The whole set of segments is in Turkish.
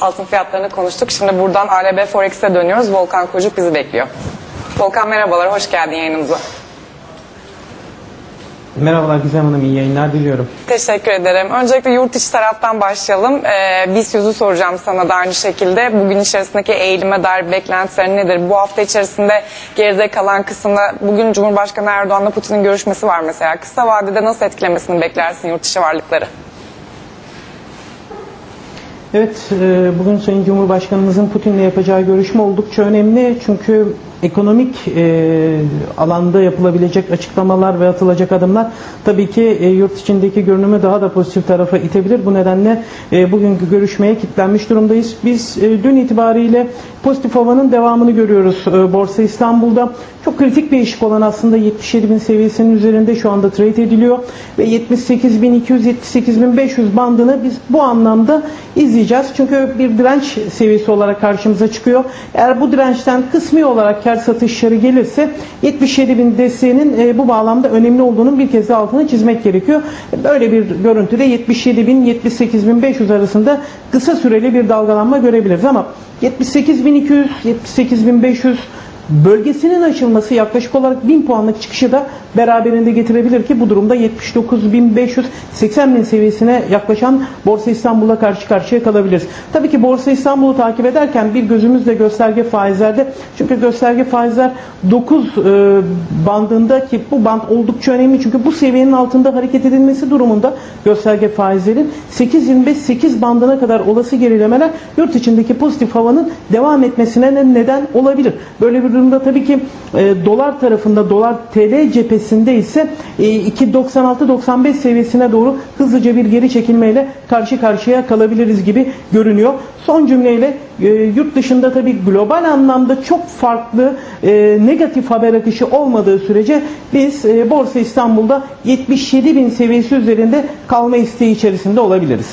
Altın fiyatlarını konuştuk. Şimdi buradan ALB Forex'e dönüyoruz. Volkan Kocuk bizi bekliyor. Volkan merhabalar, hoş geldin yayınımıza. Merhabalar Gizem Hanım, iyi yayınlar diliyorum. Teşekkür ederim. Öncelikle yurt içi taraftan başlayalım. BIST 100'ü soracağım sana da aynı şekilde. Bugün içerisindeki eğilime dair beklentilerin nedir? Bu hafta içerisinde geride kalan kısımda bugün Cumhurbaşkanı Erdoğan'la Putin'in görüşmesi var mesela. Kısa vadede nasıl etkilemesini beklersin yurt içi varlıkları? Evet, bugün Sayın Cumhurbaşkanımızın Putin'le yapacağı görüşme oldukça önemli. Çünkü ekonomik alanda yapılabilecek açıklamalar ve atılacak adımlar tabii ki yurt içindeki görünümü daha da pozitif tarafa itebilir. Bu nedenle bugünkü görüşmeye kilitlenmiş durumdayız. Biz dün itibariyle pozitif havanın devamını görüyoruz Borsa İstanbul'da. Çok kritik bir eşik olan aslında 77.000 seviyesinin üzerinde şu anda trade ediliyor. Ve 78.200-78.500 bandını biz bu anlamda izleyeceğiz. Çünkü bir direnç seviyesi olarak karşımıza çıkıyor. Eğer bu dirençten kısmi olarak kar satışları gelirse 77.000 desteğinin bu bağlamda önemli olduğunun bir kez de altını çizmek gerekiyor. Böyle bir görüntüde 77.000-78.500 arasında kısa süreli bir dalgalanma görebiliriz ama 78.200-78.500 bölgesinin aşılması yaklaşık olarak 1000 puanlık çıkışı da beraberinde getirebilir ki bu durumda 79.500-80.000 seviyesine yaklaşan Borsa İstanbul'la karşı karşıya kalabiliriz. Tabii ki Borsa İstanbul'u takip ederken bir gözümüz de gösterge faizlerde. Çünkü gösterge faizler 9 bandında ki bu band oldukça önemli. Çünkü bu seviyenin altında hareket edilmesi durumunda gösterge faizlerin 8.25-8 bandına kadar olası gerilemeler yurt içindeki pozitif havanın devam etmesine neden olabilir. Böyle bir durumda tabii ki dolar tarafında, dolar TL cephesinde ise 2.96-95 seviyesine doğru hızlıca bir geri çekilmeyle karşı karşıya kalabiliriz gibi görünüyor. Son cümleyle yurt dışında tabii global anlamda çok farklı negatif haber akışı olmadığı sürece biz Borsa İstanbul'da 77.000 seviyesi üzerinde kalma isteği içerisinde olabiliriz.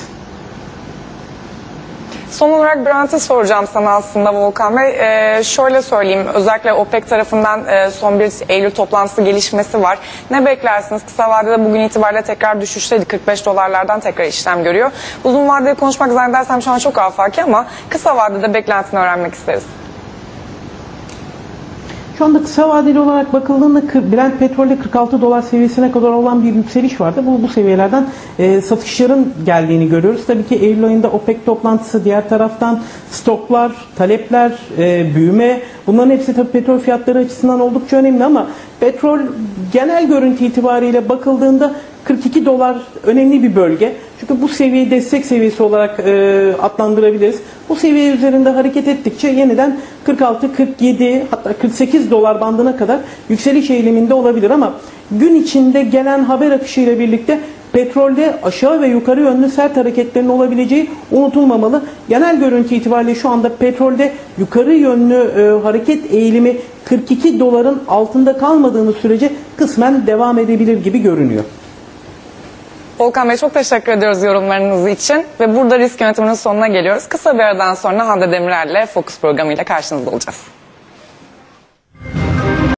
Son olarak Brent'i soracağım sana aslında Volkan Bey. Şöyle söyleyeyim, özellikle OPEC tarafından son bir Eylül toplantısı gelişmesi var. Ne beklersiniz? Kısa vadede bugün itibariyle tekrar düşüşteydi. 45 dolarlardan tekrar işlem görüyor. Uzun vadede konuşmak zannedersem şu an çok afaki ama kısa vadede beklentini öğrenmek isteriz. Şu anda kısa vadeli olarak bakıldığında Brent petrolde 46 dolar seviyesine kadar olan bir yükseliş vardı. Bu seviyelerden satışların geldiğini görüyoruz. Tabii ki Eylül ayında OPEC toplantısı, diğer taraftan stoklar, talepler, büyüme, bunların hepsi tabii petrol fiyatları açısından oldukça önemli ama petrol genel görüntü itibariyle bakıldığında 42 dolar önemli bir bölge. Çünkü bu seviyeyi destek seviyesi olarak adlandırabiliriz. Bu seviye üzerinde hareket ettikçe yeniden 46, 47 hatta 48 dolar bandına kadar yükseliş eğiliminde olabilir ama gün içinde gelen haber akışı ile birlikte petrolde aşağı ve yukarı yönlü sert hareketlerin olabileceği unutulmamalı. Genel görüntü itibariyle şu anda petrolde yukarı yönlü hareket eğilimi 42 doların altında kalmadığımız sürece kısmen devam edebilir gibi görünüyor. Volkan Bey çok teşekkür ediyoruz yorumlarınız için ve burada risk yönetiminin sonuna geliyoruz. Kısa bir aradan sonra Hande Demirel'le Fokus programıyla karşınızda olacağız.